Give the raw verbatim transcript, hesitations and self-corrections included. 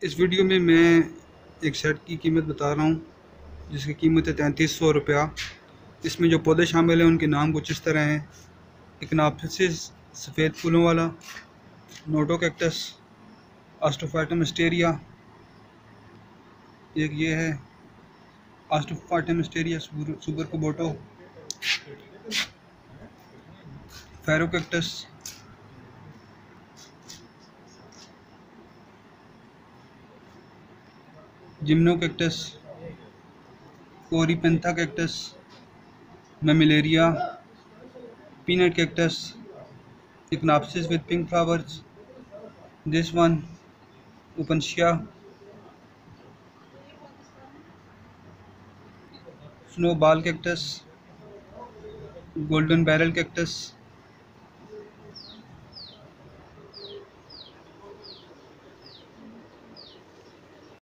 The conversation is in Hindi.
इस वीडियो में मैं एक सेट की कीमत बता रहा हूँ जिसकी कीमत है तैंतीस सौ रुपया। इसमें जो पौधे शामिल हैं उनके नाम कुछ इस तरह हैं: इक्नाप्सिस सफ़ेद फूलों वाला, नोटो कैक्टस, आस्ट्रोफाइटम एस्टेरिया, एक ये है astrophytum asteria super kabuto, ferro cactus, gymno cactus, coryphantha cactus, mammillaria, peanut cactus, echinopsis with pink flowers, this one Upansia, snowball cactus, golden barrel cactus,